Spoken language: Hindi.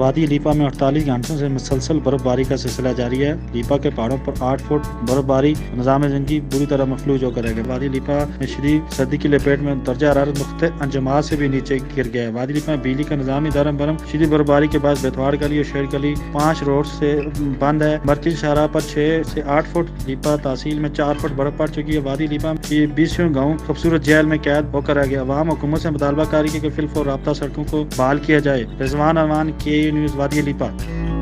वादी लीपा में 48 घंटों से मुसलसल बर्फबारी का सिलसिला जारी है। लीपा के पहाड़ों पर 8 फुट बर्फबारी निजाम जिंदगी बुरी तरह मफलूज होकर रह गया। वादी लीपा में शदीद सर्दी की लपेट में दर्जा हरारत मुख्तलिफ अंजमात से भी नीचे गिर गया है। वादी लीपा में बिजली का निजाम दरम बरम शदीद बर्फबारी के बाद बेतवाड़ गली और शेर गली 5 रोड से बंद है। मरकजी शाहराह पर 6 से 8 फुट, लीपा तहसील में 4 फुट बर्फ पड़ चुकी है। वादी लीपा की 20 गाँव खूबसूरत जेल में कैद होकर रह गया। अवाम हुकूमत से मुतालबा कारी कि फिलफोर राब्ता सड़कों को बहाल किया जाए। रिजवान अमान, के न्यूज़, वादी लीपा।